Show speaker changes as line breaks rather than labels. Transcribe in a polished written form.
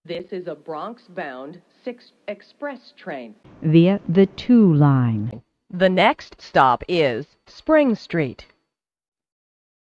This is a Bronx-bound 6 express train.
Via the 2 line.
The next stop is Spring Street.